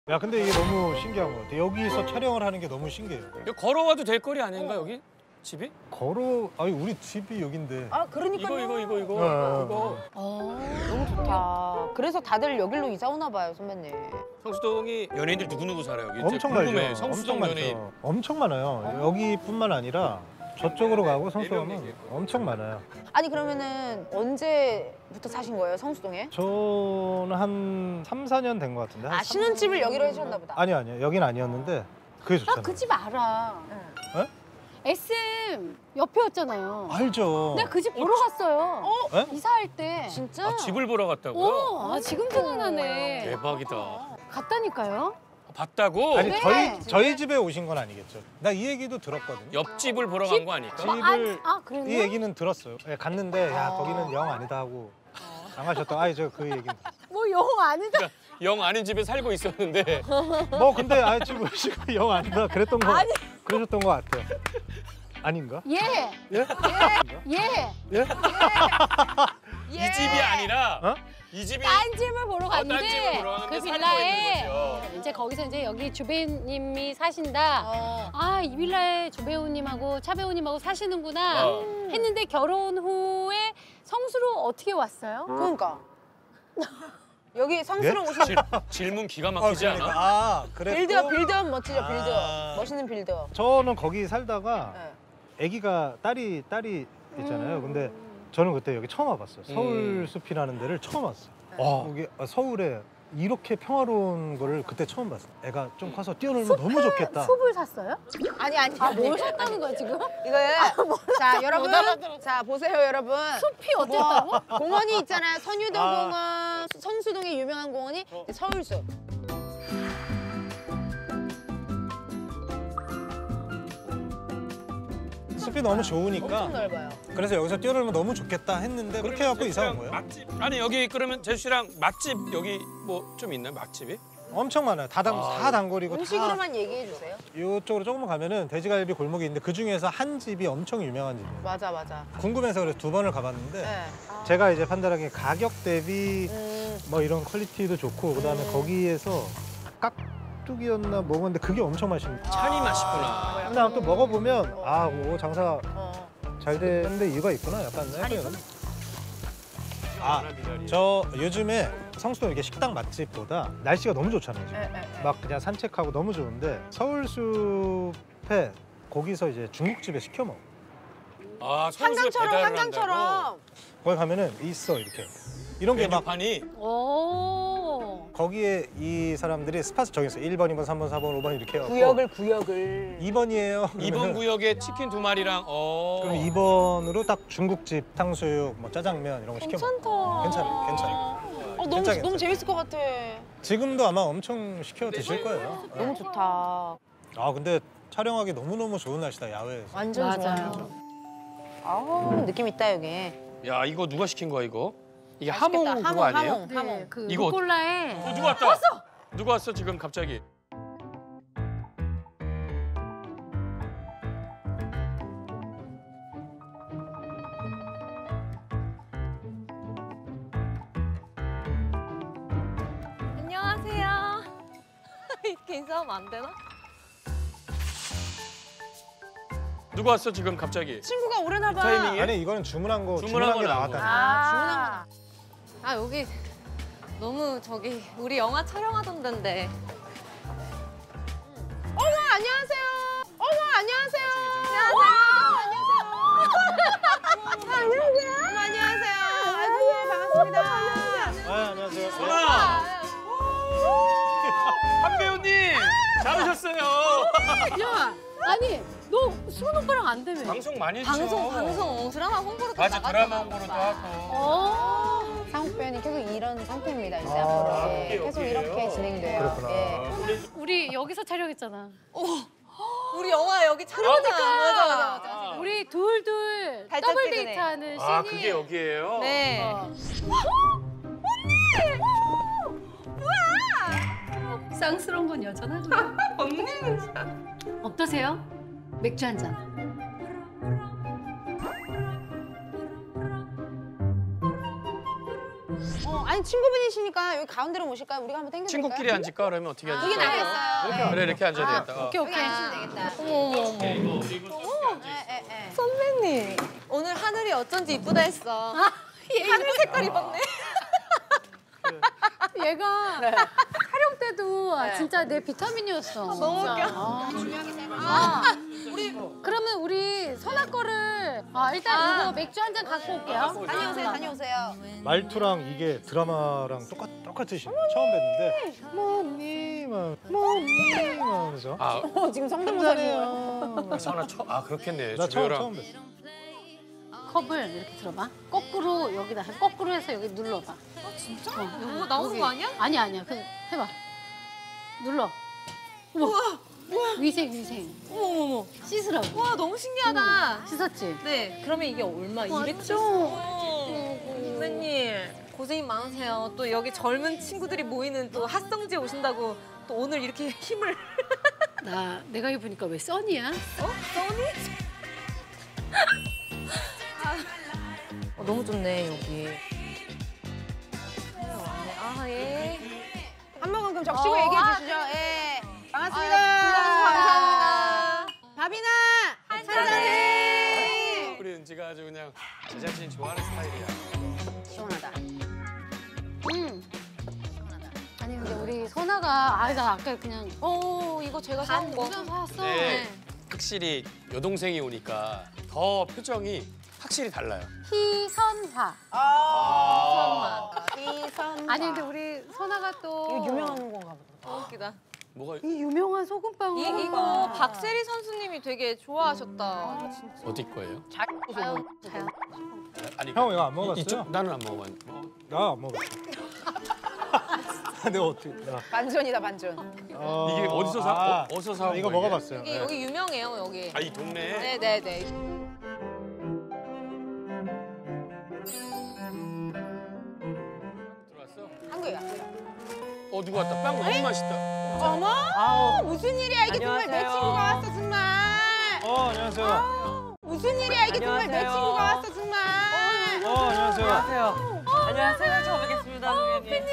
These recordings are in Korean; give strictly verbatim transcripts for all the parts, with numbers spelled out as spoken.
야 근데 이게 너무 신기한 것 같아. 여기서 촬영을 하는 게 너무 신기해요. 여기 걸어와도 될 거리 아닌가 여기? 집이? 걸어... 아니 우리 집이 여긴데. 아 그러니까요. 이거 이거 이거 이거. 어. 이거. 아, 너무 좋다. 그래서 다들 여기로 이사 오나 봐요, 선배님. 성수동이 연예인들 누구누구 살아요 여기? 엄청 궁금해. 많죠. 성수동 엄청 연예인. 많죠. 엄청 많아요. 여기뿐만 아니라 저쪽으로 가고 성수동은 엄청 많아요. 아니 그러면은 언제부터 사신 거예요, 성수동에? 저는 한 삼, 사 년 된 것 같은데. 한 아 신혼집을 여기로 해주셨나 보다. 아니요 아니요 여긴 아니었는데 그게 좋잖아요. 나 그 집 알아. 에? 에스엠 옆이었잖아요. 알죠. 내가 그 집 보러 갔어요. 어? 에? 이사할 때. 진짜? 아, 집을 보러 갔다고요? 오, 아, 지금 생각나네. 대박이다. 갔다니까요. 봤다고? 아니 네. 저희 저희 집에 오신 건 아니겠죠. 나 이 얘기도 들었거든요. 옆집을 보러 간 거 아닐까? 어, 아, 집을 아, 그랬나? 이 얘기는 들었어요. 예, 갔는데 야 아. 거기는 영 아니다 하고 안 가셨던. 아니 저 그 얘기. 뭐 영어 아니다. 그러니까 영 아닌 집에 살고 있었는데 뭐 근데 아니 지금 오시고 영 아니다 그랬던 거 아니. 그러셨던 것 같아요. 아닌가? 예. 예? 예. 예? 이 집이 아니라 어? 이 집이 딴 집을 보러 딴 집을 갔는데 보러 갔는데 그 살고 빌라에 있는 거죠. 이제 거기서 이제 여기 주배우님이 사신다. 어. 아, 이 빌라에 조배우님하고 차배우님하고 사시는구나 어. 했는데 결혼 후에 성수로 어떻게 왔어요? 그러니까. 여기 성수로 오신 질, 질문 기가 막히지 않아? 아 그래. 빌드업, 빌드업 멋지죠, 아. 빌드업. 멋있는 빌드업. 저는 거기 살다가 네. 아기가 딸이 딸이 있잖아요. 근데 저는 그때 여기 처음 와봤어요. 서울 숲이라는 데를 처음 왔어요. 어. 여기 서울에 이렇게 평화로운 거를 그때 처음 봤어요. 애가 좀 커서 뛰어놀면 너무 좋겠다. 숲을 샀어요? 아니 아니. 아, 아니. 뭘 샀다는 거야 지금? 이거요. 자 여러분, 자 보세요 여러분. 숲이 어땠다고? 공원이 있잖아요. 선유도 아. 공원, 성수동에 유명한 공원이 서울숲. 숲이 너무 좋으니까 엄청 넓어요. 그래서 여기서 뛰어놀면 너무 좋겠다 했는데 그렇게 해갖고 이사 온 거예요. 맛집. 아니 여기 그러면 제수 씨랑 맛집 여기 뭐 좀 있나요? 맛집이? 엄청 많아요. 다단 아. 다 단거리고 다 음식으로만 얘기해 주세요. 이쪽으로 조금만 가면은 돼지갈비 골목이 있는데 그 중에서 한 집이 엄청 유명한 집이에요. 맞아 맞아. 궁금해서 그래서 두 번을 가봤는데 네. 제가 이제 판단하기에 가격 대비 음, 뭐 이런 퀄리티도 좋고 그다음에 음. 거기에서 깍두기였나 먹었는데 그게 엄청 맛있는 거예요. 찬이 맛있구나. 근데 또 먹어보면 아, 뭐 장사 어. 잘 되는데 이유가 있구나. 약간 약간 아, 저 요즘에 성수동 이렇게 식당 맛집보다 날씨가 너무 좋잖아요. 지금. 네, 네, 네. 막 그냥 산책하고 너무 좋은데 서울숲에 거기서 이제 중국집에 시켜 먹어. 아, 성수에 한강처럼 배달을 한강처럼. 한다고? 거기 가면은 있어 이렇게 이런 게 막 메뉴판이 오. 거기에 이 사람들이 스팟을 정했어. 일 번, 이 번, 삼 번, 사 번, 오 번 이렇게 해갖고 구역을 구역을. 이 번이에요. 이 번 구역에 치킨 두 마리랑 어. 그럼 이 번으로 딱 중국집 탕수육, 뭐 짜장면 이런 거 시켜 먹어. 괜찮다. 괜찮아요, 괜찮아요. 어, 너무 괜찮아, 너무 괜찮아. 재밌을 것 같아. 지금도 아마 엄청 시켜 드실 거예요. 너무 좋다. 아 근데 촬영하기 너무 너무 좋은 날씨다 야외에서. 완전 맞아요. 좋아요. 아우 느낌 있다 여기. 야 이거 누가 시킨 거야 이거? 이게 맛있겠다. 하몽 그거 하몽, 아니에요? 하몽. 네, 그 이거 어때? 루꼴라에 어, 누가 왔다? 왔어! 누가 왔어 지금 갑자기? 안녕하세요. 이렇게 인사하면 안 되나? 누가 왔어 지금 갑자기? 친구가 오려나 봐. 타이밍이? 아니 이거는 주문한 거 주문한 주문한 게 거 나온 나왔다니. 아, 아 여기 너무 저기 우리 영화 촬영하던 데인데. 어머 안녕하세요. 어머 안녕하세요. 안녕하세요. 안녕하세요. 어머, 안녕하세요. 아이고 반갑습니다. 아, 안녕하세요. 선아! 한 배우님! 잘하셨어요. 야, 아니 너 수근 오빠랑 안 되면? 방송 많이 했죠. 방송 방송 드라마 홍보로 또 맞아 나갔잖아. 드라마 홍보로도 하고. 어. 상욱 배우님 계속 이런 상태입니다. 이제 아, 앞으로 예, 그게 계속 여기예요? 이렇게 진행돼요. 그렇구나. 예. 우리 여기서 촬영했잖아. 우리 영화 여기 촬영하잖아. 맞아 맞아 맞아. 우리 둘둘 달짝 더블 찍으네. 데이트하는 씬이. 아 그게 여기예요? 네. 어. 쌍스러운 건 여전하고. 언니는 어떠세요? 맥주 한 잔. 어, 아니 친구분이시니까 여기 가운데로 모실까요? 우리가 한번 당겨드릴까요? 친구끼리 앉을까? 그러면 어떻게 앉을까? 이게 나겠어요. 그래 이렇게 앉아야 되겠다. 어. 오케이 오케이. 되겠다. 선배님 오늘 하늘이 어쩐지 이쁘다 했어. 하늘 색깔 입었네. 얘가 촬영 때도 네. 진짜 내 비타민이었어. 너무 웃겨. 아, 우리 그러면 우리 선아 거를 아, 일단 아. 이거 맥주 한 잔 갖고 올게요. 다녀오세요, 다녀오세요. 말투랑 이게 드라마랑 똑같 똑같으시네. 처음 뵀는데 모님, 모님 하면서. 아, 어, 지금 성대모사네요. 한잔해요. 선아 처, 아 그렇겠네. 나 처음 주변이랑. 처음 뵀어. 컵을 이렇게 들어봐. 거꾸로 여기다 해. 거꾸로 해서 여기 눌러봐. 아 진짜? 어, 뭐 나오는 여기. 거 아니야? 아니야 아니야. 그 해봐. 눌러. 우와. 위생 위생. 어머머머. 씻으라고. 와 너무 신기하다. 씻었지? 네. 그러면 이게 얼마? 이백칠. 선배님 고생이 많으세요. 또 여기 젊은 친구들이 모이는 또 핫성지에 오신다고 또 오늘 이렇게 힘을. 나 내가 입으니까 왜 써니야? 어? 써니? 어, 너무 좋네 여기. 아 예. 한 모금 그럼 적시고 어, 얘기해 아. 주시죠. 예. 반갑습니다. 감사합니다. 밥이나 한잔해. 한잔해. 우리 은지가 아주 그냥 제작진이 좋아하는 스타일이야. 시원하다. 응. 아니 근데 우리 선아가 아 나 아까 그냥 어 이거 제가 사온 거. 무슨 사왔어? 네. 확실히 여동생이 오니까 더 표정이 확실히 달라요. 희선화. 아. 희선. 아니 근데 우리 선아가 또 이거 유명한 건가 보다. 너무 웃기다. 뭐가 이 유명한 소금빵을 이, 이거 박세리 선수님이 되게 좋아하셨다. 진짜. 어디 거예요? 잘 자연 자연. 아니 형 이거 안 먹어봤어요? 이쪽 나는 안 먹어봤. 나 안 먹었어. 내가 어떻게? 나. 반전이다 반전. 어, 이게 어디서 사? 아, 어, 어디서 사온 이거 거예요, 먹어봤어요. 여기 네. 여기 유명해요 여기. 아 이 동네에. 네네네. 들어왔어? 한국이야. 어 누구 왔다. 빵 너무 맛있다. 어머? 아우, 무슨 일이야 이게 정말 내 안녕하세요. 친구가 왔어 정말. 어 안녕하세요. 무슨 일이야 이게 정말 내 안녕하세요. 친구가 왔어 정말. 어 안녕하세요. 안녕하세요. 안녕하세요. 처음 뵙겠습니다, 선배님.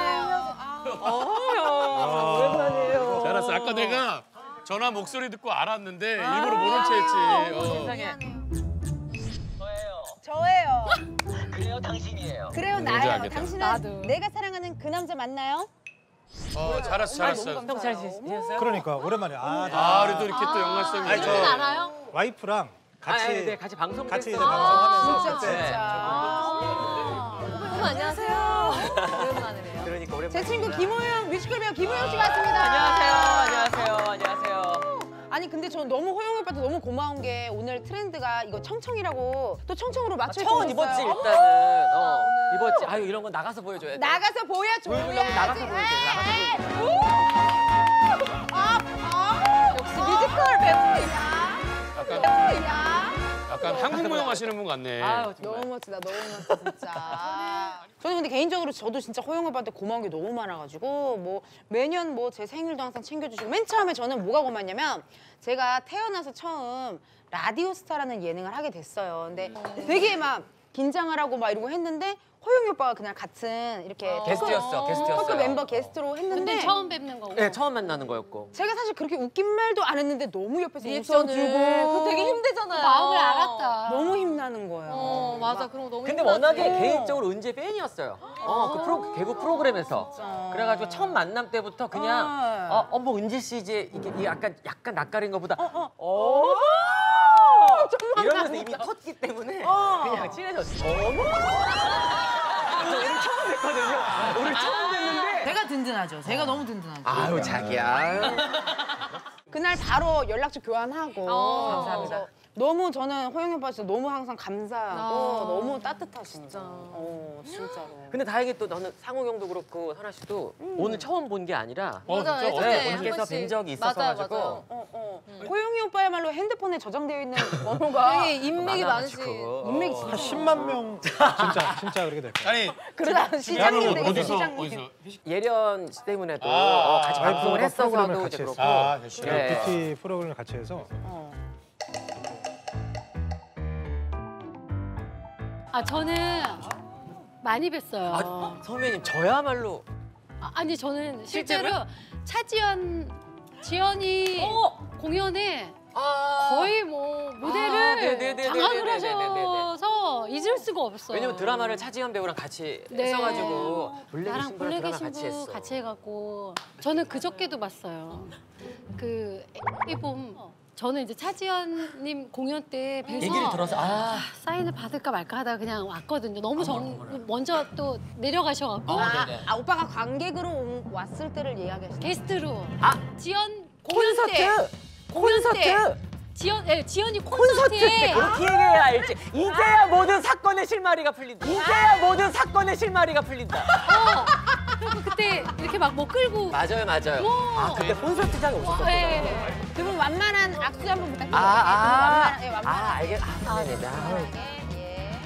아, 오랜만이에요. 잘 알았어. 아까 내가 전화 목소리 듣고 알았는데 일부러 모른 체 했지. 어. 세상에. 저예요. 저예요. 그래요, 당신이에요. 그래요 뭔지 나예요. 알겠다. 당신은 나도. 내가 사랑하는 그 남자 맞나요? 어, 잘했어, 잘했어. 형 잘 지내셨어요? 그러니까 오랜만에 아, 아, 그래도 이렇게 또 연관성이. 아니, 있네. 저- 알아요? 와이프랑 같이 아, 네, 같이 방송 같이 이제 했어요. 방송하면서 진짜 그때 진짜. 어머 안녕하세요. 오랜만에 봬요. 그러니까 오랜만에. 제 친구 김호영 뮤지컬 배우 김호영 씨 왔습니다. 안녕하세요. 안녕하세요. 안녕하세요. 아니 근데 저 너무 호영 오빠한테 너무 고마운 게 오늘 트렌드가 이거 청청이라고 또 청청으로 맞춰 입고 처음 입었지 있어요. 일단은. 어, 입었지. 아유 이런 거 나가서 보여줘야 돼. 나가서 보여줘야지. 보여주려면 나가서 보여줘야 돼. 나가서 보여줘야 돼. 아, 아, 역시 뮤지컬 배우입니다. 약간, 배우야. 약간 한국 무용 하시는 분 같네. 아유 정말. 너무 멋지다, 너무 멋져 진짜. 저는 근데 개인적으로 저도 진짜 호영 오빠한테 고마운 게 너무 많아가지고 뭐 매년 뭐 제 생일도 항상 챙겨주시고 맨 처음에 저는 뭐가 고맙냐면 제가 태어나서 처음 라디오스타라는 예능을 하게 됐어요. 근데 되게 막 긴장을 하고 막 이러고 했는데 호영이 오빠가 그날 같은 이렇게 게스트였어. 게스트였어요. 토크 멤버 게스트로 했는데 근데 처음 뵙는 거고. 네, 처음 만나는 거였고. 제가 사실 그렇게 웃긴 말도 안 했는데 너무 옆에서 리액션을. 웃어주고 그거 되게 힘들잖아요. 마음을 알았다. 너무 힘나는 거예요. 어 맞아. 그런 거 너무 근데 힘들었지. 워낙에 개인적으로 은지의 팬이었어요. 어, 그 프로, 개그 프로그램에서. 진짜. 그래가지고 첫 만남 때부터 그냥 아. 어, 어머 은지 씨 이제 이게 이게 약간 약간 낯가린 것보다 어. 어. 정말 이러면서 이미 컸기 때문에 어. 그냥 친해졌어. 어머. 오늘 처음 뵀거든요. 오늘 처음 뵀는데. 제가 든든하죠. 제가 너무 든든하죠. 아유 자기야. 그날 바로 연락처 교환하고 어, 감사합니다. 그래서 너무 저는 호영이 오빠 진짜 너무 항상 감사하고 아, 너무 따뜻하시니까. 진짜. 어, 진짜로. 근데 다행히 또 너는 상우 형도 그렇고 선아 씨도 오늘 처음 본 게 아니라 어, 맞아, 진짜? 예전에 네, 한 밖에서 번씩. 뵌 적이 맞아요, 있었어가지고. 맞아요. 어, 어. 호영이 오빠야말로 핸드폰에 저장되어 있는 번호가 되게 인맥이 많으신. 많아가지고. 인맥이 어. 진짜 한 십만 명 진짜 진짜 그렇게 될 거예요. 아니, 그러다 시장님 대한민국 되겠어, 어디서, 시장님. 어디서? 회식- 예련 씨 때문에도 아, 어, 같이 아, 방송을 아, 했어서도 프로그램을 이제 같이 그렇고. 아, 됐어. 네. 뷰티 프로그램을 같이 해서 어. 아 저는 많이 뵀어요. 아, 선배님 저야말로 아, 아니 저는 실제로 실제로요? 차지연 지연이 어! 공연에 아 거의 뭐 무대를 아, 네네네네네네네네네. 장악을 하셔서 잊을 수가 없어요. 왜냐면 드라마를 차지연 배우랑 같이 네. 했어가지고 볼레 나랑 신부랑 볼레 드라마 신부 같이 했어. 같이 해갖고 저는 그저께도 봤어요. 그 앨범 저는 이제 차지연님 공연 때 뵈서 얘기를 들어서 아 사인을 받을까 말까 하다가 그냥 왔거든요. 너무 정 먼저 또 내려가셔갖고 아, 네네. 아 오빠가 관객으로 온- 왔을 때를 이야기하시는 게스트로 아! 지연 공연 때 콘서트 공연 때 콘서트 지연 예 지연이 콘서트 콘서트에 때 그렇게 얘기해야 알지. 이제야 모든 사건의 실마리가 풀린다. 이제야 모든 사건의 실마리가 풀린다. 어, 그리고 그때 이렇게 막 뭐 끌고 맞아요 맞아요. 오. 아 그때 콘서트장에 오셨었구나. 예. 그분 완만한 악수 한번 부탁드릴게요. 아, 아, 완만한, 예, 아, 완만한. 알겠, 아, 네네네. 아. 완만하게, 예.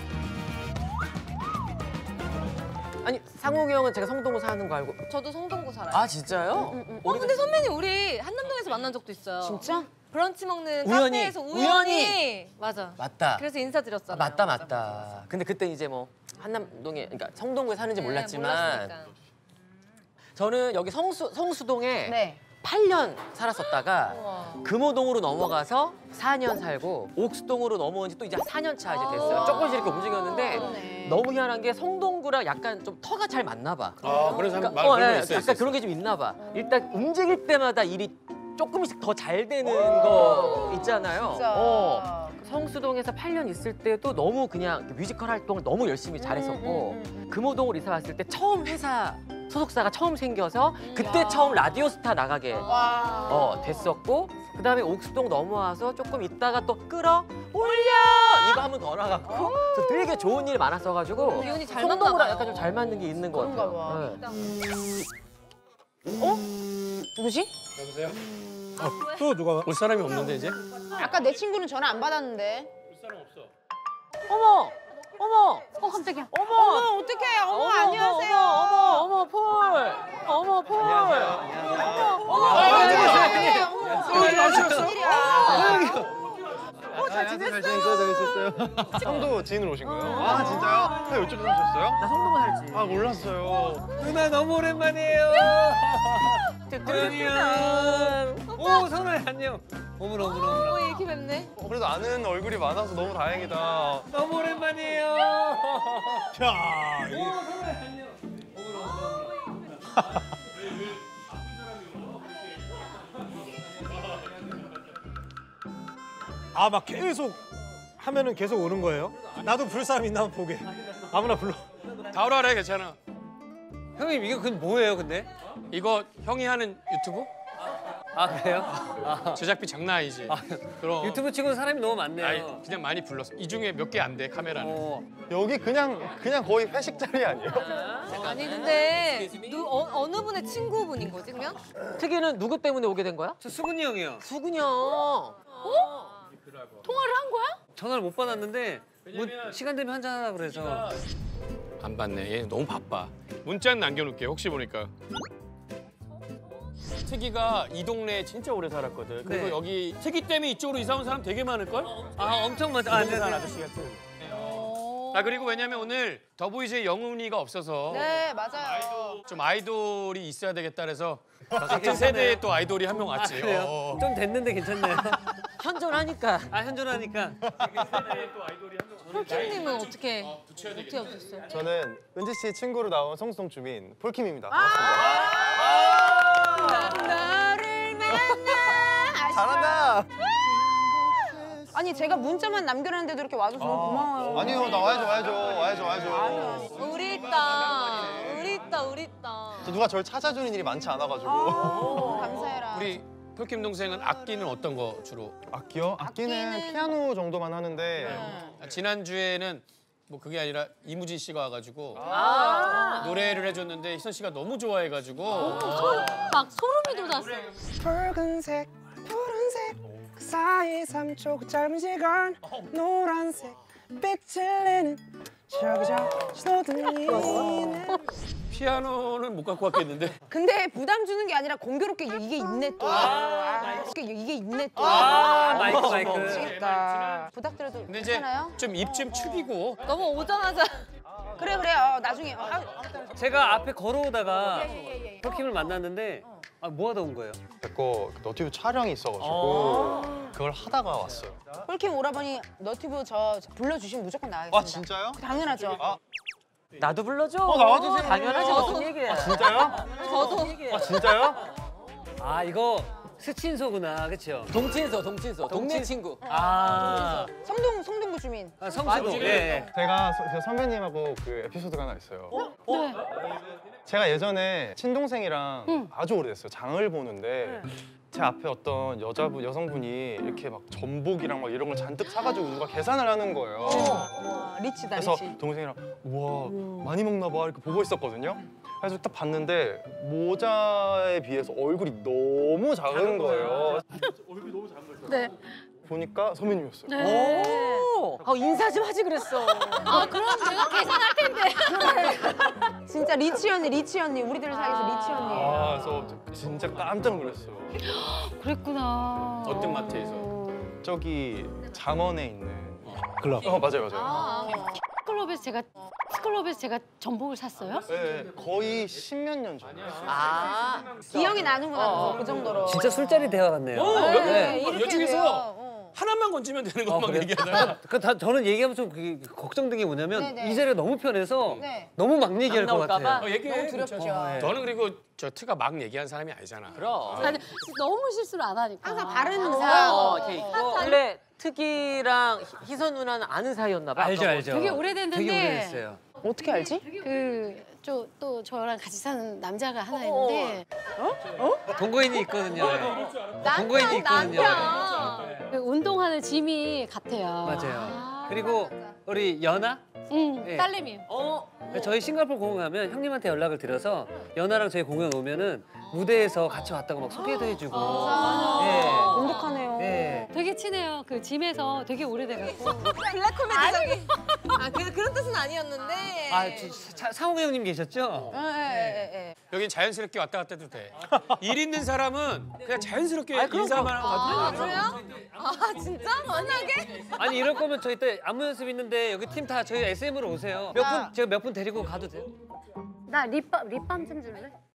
아니, 상욱이 형은 제가 성동구 사는 거 알고. 저도 성동구 살아요. 아, 진짜요? 어 근데 선배님 우리 한남동에서 만난 적도 있어요. 진짜? 브런치 먹는 우연히, 카페에서 우연히. 우연히. 맞아. 맞다. 그래서 아, 인사드렸잖아요. 맞다, 맞다. 근데 그때 이제 뭐, 한남동에, 그러니까 성동구에 사는지 네, 몰랐지만, 몰랐으니까. 저는 여기 성수, 성수동에 네. 팔 년 살았었다가, 우와. 금호동으로 넘어가서 사 년 살고, 옥수동으로 넘어온 지 또 이제 사 년 차 이제 됐어요. 아. 조금씩 이렇게 움직였는데, 그러네. 너무 희한한 게 성동구랑 약간 좀 터가 잘 맞나 봐. 아, 그런 사람 말 어, 그런 거 예, 있어, 약간 있어. 그런 게 좀 있나 봐. 일단 움직일 때마다 일이 조금씩 더 잘 되는 거 있잖아요. 진짜. 어. 성수동에서 팔 년 있을 때도 너무 그냥 뮤지컬 활동을 너무 열심히 잘했었고 음, 음, 금호동으로 이사 왔을 때 처음 회사 소속사가 처음 생겨서 그때 처음 라디오스타 나가게 와. 어, 됐었고 그다음에 옥수동 넘어와서 조금 있다가 또 끌어 올려 이거 한 번 더 나갔고 그래서 되게 좋은 일이 많았어가지고 기운이 잘 맞나 성동구랑 봐요. 약간 좀 잘 맞는 게 있는 것 그런가 같아요. 봐. 네. 누구지? 여보세요? 또 누가 올 사람이 없는데 이제? 아까 내 친구는 전화 안 받았는데. 올 사람 없어. 어머 어머 어 깜짝이야. 어머 어머 어떡해. 어머, 안녕하세요. 어머 어머 폴 어머 폴 어머 안녕하세요. 잘 지냈어요? 잘 지냈어요? 성도 지인으로 오신 거예요? 아 진짜요? 왜 이쪽으로 오셨어요? 나 성동구 살지. 아 몰랐어요. 누나 너무 오랜만이에요. 안녕. 오 선아 안녕. 어머나 어머나 어머나. 어 이렇게 뵙네. 어, 그래도 아는 얼굴이 많아서 너무 다행이다. 너무 오랜만이에요. 야 이게 아 막 계속 하면은 계속 오는 거예요? 나도 부를 사람 있나 한번 보게. 아무나 불러. 다 오라래 괜찮아. 형님 이게 그 뭐예요 근데? 이거 형이 하는 유튜브? 아 그래요? 제작비 장난 아니지. 그럼 유튜브 치고는 사람이 너무 많네요. 아니, 그냥 많이 불렀어. 이 중에 몇 개 안 돼 카메라는. 어. 여기 그냥 그냥 거의 회식 자리 아니에요? 아니 근데 누, 어, 어느 분의 친구분인 거지 그러면? 특이는 누구 때문에 오게 된 거야? 저 수근이 형이요. 수근이 형. 통화를 한 거야? 전화를 못 받았는데 뭐 시간 되면 한잔 하라 그래서. 안 받네. 얘 너무 바빠. 문자 남겨놓을게. 혹시 보니까. 특이가 이 동네에 진짜 오래 살았거든. 그리고 네. 여기 특이 때문에 이쪽으로 이사 온 사람 되게 많을걸? 아 엄청 많죠. 아, 네, 부동산 네. 아저씨 같은. 아 그리고 왜냐면 오늘 더보이즈의 영훈이가 없어서 네 맞아요. 좀 아이돌이 있어야 되겠다 그래서 같은 세대에 또 아이돌이 한 명 왔지. 아, 그래요? 어. 좀 됐는데 괜찮네요. 현존하니까. 아 현존하니까. 폴킴님은 어떻게 어떻게 하셨어요? 저는 은지 씨 친구로 나온 성수동 주민 폴킴입니다. 아! 반갑습니다. 너를 만나. 잘한다. 아니 제가 문자만 남겨놨는데도 이렇게 와줘서 너무 고마워요. 아니요 나 와야죠 와야죠 와야죠 와야죠. 우리 있다. 우리 있다. 우리 있다. 저 누가 저를 찾아주는 일이 많지 않아가지고. 오, 감사해라. 우리 폴킴 동생은 악기는 어떤 거 주로? 악기요? 악기는 악기는- 피아노 정도만 하는데 네. 아, 지난주에는 뭐 그게 아니라 이무진 씨가 와가지고 아. 노래를 해줬는데 희선 씨가 너무 좋아해가지고 막 소름이 돋았어. 붉은색, 푸른색 그 사이 삼초 그 짧은 시간 노란색 빛을 내는 저기 저 신호등이 피아노는 못 갖고 왔겠는데 근데 부담 주는 게 아니라 공교롭게 이게 있네 또. 아, 이게 있네 또. 아 마이크 마이크. 미치겠다. 부탁드려도 근데 이제 괜찮아요? 좀 입 좀 축이고 너무 오자마자 그래 그래. 어, 나중에. 어, 아, 제가 앞에 걸어오다가 폴킴을 만났는데 아, 뭐 하다 온 거예요? 제거 너튜브 촬영이 있어가지고 그걸 하다가 왔어요. 폴킴 오라버니 너튜브 저 불러주시면 무조건 나가겠습니다. 아 진짜요? 당연하죠. 아 나도 불러줘. 어, 나와주세요. 당연하지. 무슨 얘기야. 진짜요? 저도 아 진짜요? 아 이거 스친소구나, 그렇죠? 동친소, 동친소, 동네 친구. 아, 성동 성동구 주민. 아 성수도. 예, 예. 제가 서- 저 선배님하고 그 에피소드가 하나 있어요. 네. 제가 예전에 친동생이랑 응. 아주 오래됐어요. 장을 보는데 제 앞에 어떤 여자분, 여성분이 이렇게 막 전복이랑 막 이런 걸 잔뜩 사가지고 누가 계산을 하는 거예요. 와 리치다 그래서 리치. 동생이랑 우와 많이 먹나 봐 이렇게 보고 있었거든요. 그래서 딱 봤는데 모자에 비해서 얼굴이 너무 작은 거예요. 네. 보니까 선배님이었어요. 네. 오, 아, 인사 좀 하지 그랬어. 아 그럼 내가 계산할 텐데. 진짜 리치 언니 리치 언니 우리들 사이에서 리치 언니. 아, 그래서 진짜 깜짝 놀랐어요. 그랬구나. 어떤 마트에서? 저기 잠원에 있는 클럽. 어 맞아요 맞아요. 클럽에서 제가 클럽에서 제가 전복을 샀어요? 네, 거의 십몇 년 전이에요. 아, 기억이 나는구나 그 정도로. 진짜 술자리 대화 같네요. 네, 네. 이렇게 여중에서 돼요. 어. 하나만 건지면 되는 아, 것만 그래요? 얘기하다가 그 다, 저는 얘기하면 좀 그게 걱정된 게 뭐냐면 네네. 이 자리가 너무 편해서 네. 너무 막 얘기할 것 나올까 같아요. 봐? 어, 얘기해. 너무 두렵죠. 어, 예. 너는 그리고 저 트가 막 얘기한 사람이 아니잖아. 그럼. 아니, 너무 실수를 안 하니까. 항상 바른 어, 인사. 이렇게 있고. 원래 특이랑 희- 희선 누나는 아는 사이였나 봐. 알죠, 알죠. 되게 오래됐는데. 되게 오래됐어요. 어떻게 알지? 그 또 저랑 같이 사는 남자가 하나 있는데 동거인이 있거든요. 동거인이 있거든요. 그 운동하는 짐이 같아요. 맞아요. 그리고 우리 연아? 응, 네. 딸내미요. 어, 저희 싱가포르 공연 가면 형님한테 연락을 드려서 연아랑 저희 공연 오면은 무대에서 같이 왔다고 막 소개도 해주고. 돈독하네요. 예. 예. 되게 친해요. 그 짐에서 되게 오래돼갖고. 블랙 코미디적인. 아, 그, 그런 뜻은 아니었는데. 아, 저, 상호 형님 계셨죠? 예, 예, 예, 예. 여긴 자연스럽게 왔다 갔다 해도 돼. 일 있는 사람은 그냥 자연스럽게 그럼 인사만 하고 아, 가도 돼. 그래요? 아, 진짜? 만나게? 아니 이럴 거면 저희 때 안무 연습 있는데 여기 팀 다 저희 에스엠으로 오세요. 몇 분 제가 몇 분 데리고 가도 돼요? 나 립밤 립밤 좀 줄래?